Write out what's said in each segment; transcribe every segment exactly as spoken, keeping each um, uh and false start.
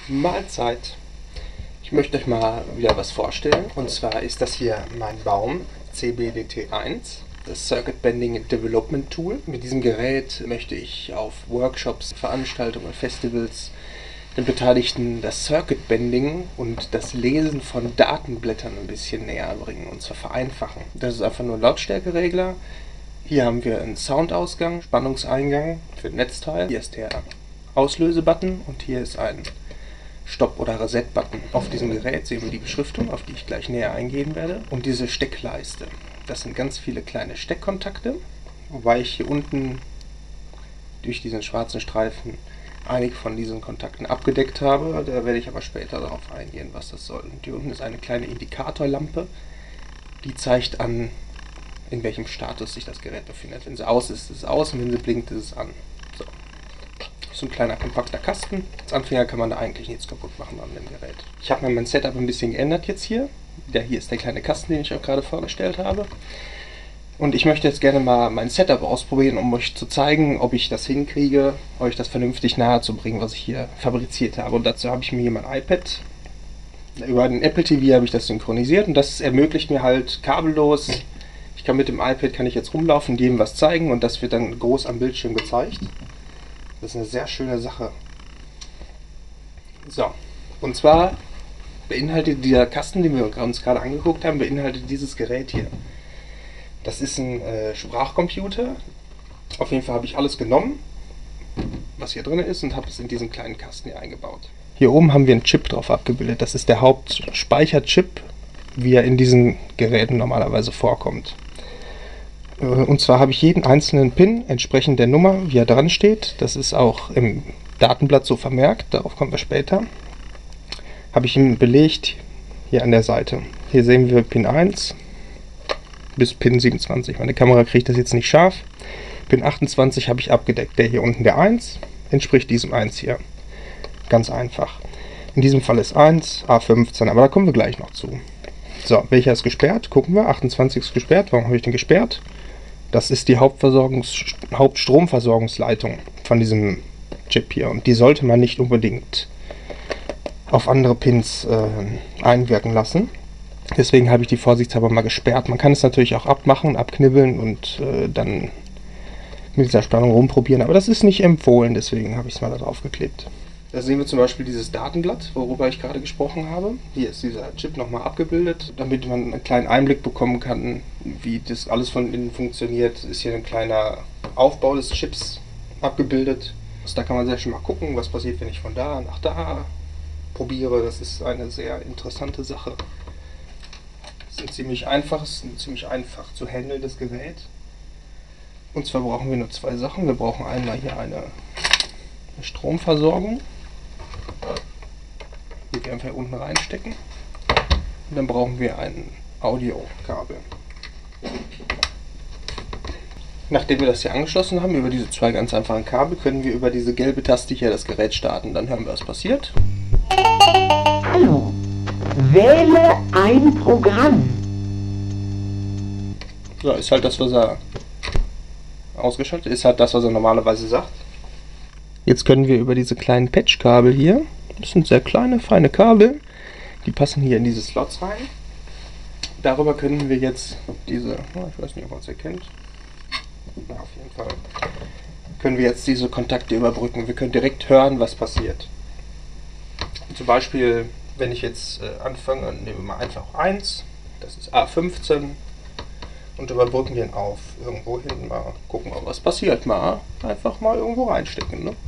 Mahlzeit! Ich möchte euch mal wieder was vorstellen. Und zwar ist das hier mein Baum C B D T eins, das Circuit Bending Development Tool. Mit diesem Gerät möchte ich auf Workshops, Veranstaltungen, Festivals den Beteiligten das Circuit Bending und das Lesen von Datenblättern ein bisschen näher bringen und zwar vereinfachen. Das ist einfach nur ein Lautstärkeregler. Hier haben wir einen Soundausgang, Spannungseingang für ein Netzteil. Hier ist der Auslösebutton und hier ist ein Stopp- oder Reset-Button. Auf diesem Gerät sehen wir die Beschriftung, auf die ich gleich näher eingehen werde. Und diese Steckleiste. Das sind ganz viele kleine Steckkontakte, wobei ich hier unten durch diesen schwarzen Streifen einige von diesen Kontakten abgedeckt habe. Da werde ich aber später darauf eingehen, was das soll. Und hier unten ist eine kleine Indikatorlampe, die zeigt an, in welchem Status sich das Gerät befindet. Wenn sie aus ist, ist es aus und wenn sie blinkt, ist es an. So. Das ist ein kleiner, kompakter Kasten. Als Anfänger kann man da eigentlich nichts kaputt machen an dem Gerät. Ich habe mir mein Setup ein bisschen geändert jetzt hier. Der hier ist der kleine Kasten, den ich euch gerade vorgestellt habe. Und ich möchte jetzt gerne mal mein Setup ausprobieren, um euch zu zeigen, ob ich das hinkriege, euch das vernünftig nahe zu bringen, was ich hier fabriziert habe. Und dazu habe ich mir hier mein iPad. Über den Apple T V habe ich das synchronisiert und das ermöglicht mir halt kabellos. Ich kann mit dem iPad kann ich jetzt rumlaufen, jedem was zeigen und das wird dann groß am Bildschirm gezeigt. Das ist eine sehr schöne Sache. So, und zwar beinhaltet dieser Kasten, den wir uns gerade angeguckt haben, beinhaltet dieses Gerät hier. Das ist ein äh, Sprachcomputer. Auf jeden Fall habe ich alles genommen, was hier drin ist, und habe es in diesen kleinen Kasten hier eingebaut. Hier oben haben wir einen Chip drauf abgebildet. Das ist der Hauptspeicherchip, wie er in diesen Geräten normalerweise vorkommt. Und zwar habe ich jeden einzelnen Pin entsprechend der Nummer, wie er dran steht. Das ist auch im Datenblatt so vermerkt, darauf kommen wir später. Habe ich ihn belegt hier an der Seite. Hier sehen wir Pin eins bis Pin siebenundzwanzig. Meine Kamera kriegt das jetzt nicht scharf. Pin achtundzwanzig habe ich abgedeckt. Der hier unten, der eins, entspricht diesem eins hier. Ganz einfach. In diesem Fall ist eins, A fünfzehn, aber da kommen wir gleich noch zu. So, welcher ist gesperrt? Gucken wir. achtundzwanzig ist gesperrt. Warum habe ich den gesperrt? Das ist die Hauptversorgungs Hauptstromversorgungsleitung von diesem Chip hier. Und die sollte man nicht unbedingt auf andere Pins äh, einwirken lassen. Deswegen habe ich die vorsichtshalber mal gesperrt. Man kann es natürlich auch abmachen, abknibbeln und äh, dann mit dieser Spannung rumprobieren. Aber das ist nicht empfohlen, deswegen habe ich es mal da drauf geklebt. Da sehen wir zum Beispiel dieses Datenblatt, worüber ich gerade gesprochen habe. Hier ist dieser Chip nochmal abgebildet, damit man einen kleinen Einblick bekommen kann, wie das alles von innen funktioniert. Ist hier ein kleiner Aufbau des Chips abgebildet. Also da kann man sehr schön mal gucken, was passiert, wenn ich von da nach da probiere. Das ist eine sehr interessante Sache. Es ist ein ziemlich einfaches, ein ziemlich einfach zu handelndes Gerät. Und zwar brauchen wir nur zwei Sachen. Wir brauchen einmal hier eine, eine Stromversorgung, die wir einfach hier unten reinstecken. Und dann brauchen wir ein Audiokabel. Nachdem wir das hier angeschlossen haben, über diese zwei ganz einfachen Kabel, können wir über diese gelbe Taste hier das Gerät starten. Dann hören wir, was passiert. Hallo, wähle ein Programm. So, ist halt das, was er ausgeschaltet ist, halt das, was er normalerweise sagt. Jetzt können wir über diese kleinen Patchkabel hier, das sind sehr kleine, feine Kabel, die passen hier in diese Slots rein. Darüber können wir jetzt diese, ich weiß nicht, ob man es erkennt, ja, auf jeden Fall, können wir jetzt diese Kontakte überbrücken. Wir können direkt hören, was passiert. Zum Beispiel, wenn ich jetzt äh, anfange, nehmen wir mal einfach eins, das ist A fünfzehn, und überbrücken den auf irgendwo hin, mal gucken, mal, was passiert. Mal einfach mal irgendwo reinstecken. Ne?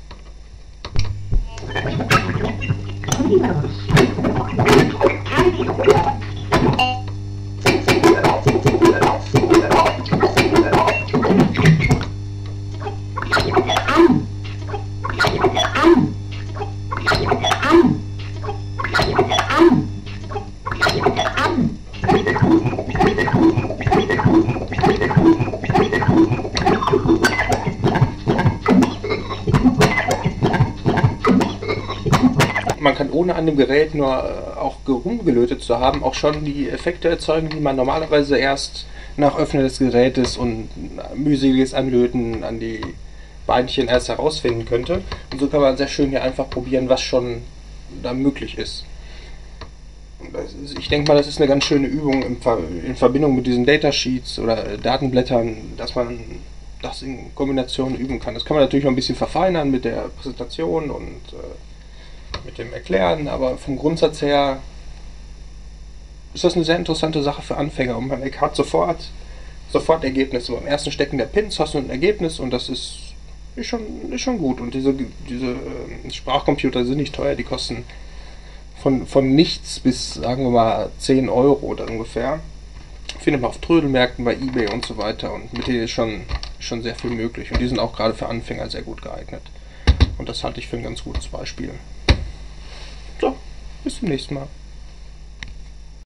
Man kann ohne an dem Gerät nur äh, auch rumgelötet zu haben, auch schon die Effekte erzeugen, die man normalerweise erst nach Öffnen des Gerätes und mühseliges Anlöten an die Beinchen erst herausfinden könnte. Und so kann man sehr schön hier einfach probieren, was schon da möglich ist. Das ist ich denke mal, das ist eine ganz schöne Übung im Ver in Verbindung mit diesen Datasheets oder Datenblättern, dass man das in Kombination üben kann. Das kann man natürlich noch ein bisschen verfeinern mit der Präsentation und äh, mit dem Erklären, aber vom Grundsatz her ist das eine sehr interessante Sache für Anfänger und man hat sofort, sofort Ergebnisse. Beim ersten Stecken der Pins hast du ein Ergebnis und das ist, ist, schon, ist schon gut. Und diese, diese äh, Sprachcomputer sind nicht teuer, die kosten von, von nichts bis, sagen wir mal, zehn Euro oder ungefähr. Findet man auf Trödelmärkten, bei eBay und so weiter und mit denen ist schon, schon sehr viel möglich. Und die sind auch gerade für Anfänger sehr gut geeignet. Und das halte ich für ein ganz gutes Beispiel. So, bis zum nächsten Mal.